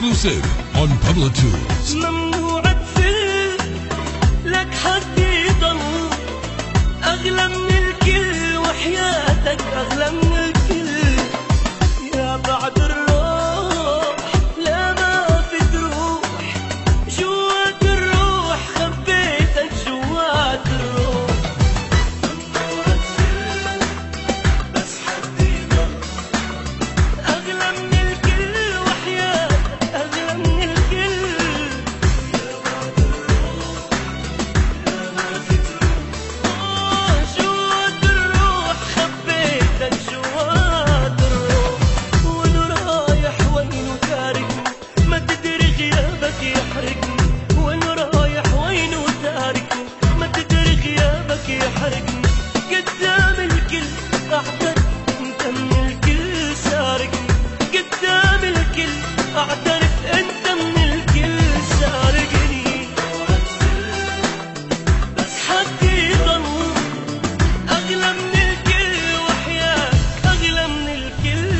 Exclusive on Pablo Tools. ممنوع تفل لك حد يضل أغلى من الكل وحياتك أغلى من الكل يا بعد الروح لا ما في تروح جوات الروح خبيتك جوات الروح ممنوع تفل بس حد يضل أغلى من الكل وحياتك أغلى من الكل يا بعد الروح لا ما في تروح جوات الروح خبيتك جوات الروح وانا رايح وين وتاركني ما تدري غيابك يحرقني وانا رايح وين وتاركني ما تدري غيابك يحرقني قدام الكل اعترف انت من الكل سارقني قدام الكل اعترف انت من الكل سارقني بس حد يضل أغلى من الكل وحياك أغلى من الكل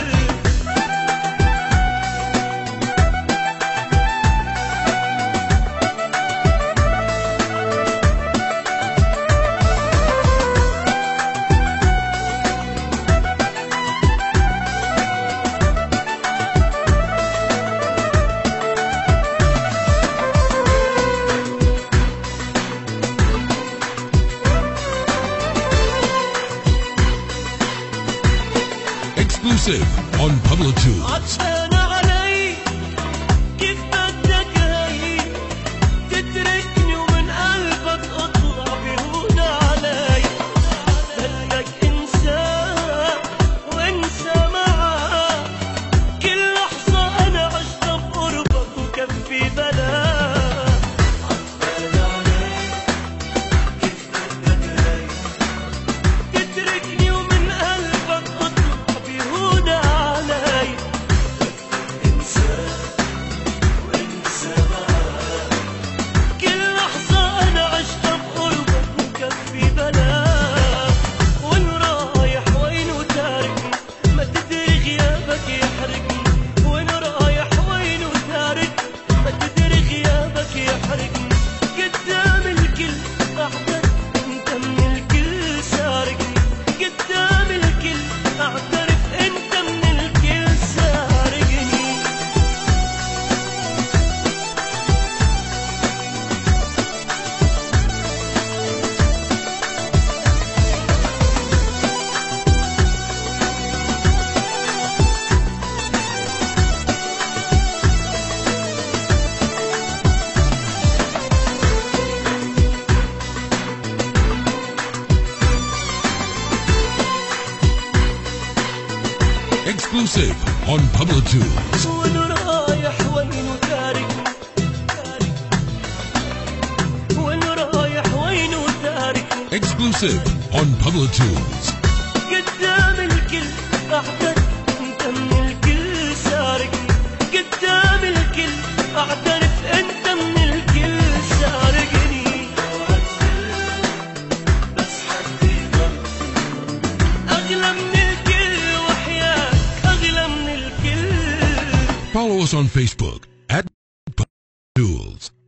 Exclusive on Pablo Tools. عطشانة علي كيف بدك هي تتركني ومن قلبك اطلع بهون علي بدك انساه وانسى معاه كل لحظة انا عشتها بقربك وكفي بلاك عطشانة علي كيف بدك هي تتركني ومن قلبك اطلع بهون علي انساه وانسى معاه كل لحظة أنا عشتها بقربك وكفي بلاك وإن رايح وين وتاركني ما تدري غيابك يحرقني وإن رايح وين وتاركني ما تدري غيابك يحرقني قدام الكل أعترف أنت من الكل سارقني قدام الكل أعترف أنت من الكل سارقني Exclusive on Pablo Tools. وانا رايح وين وتاركني وانا رايح وين وتاركني Exclusive on Pablo Tools. قدام الكل اعترف انت من الكل سارقني قدام الكل اعترف انت من الكل سارقني بس حد يضل اغلى من الكل وحياك اغلى من الكل Follow us on Facebook at Pablo Tools.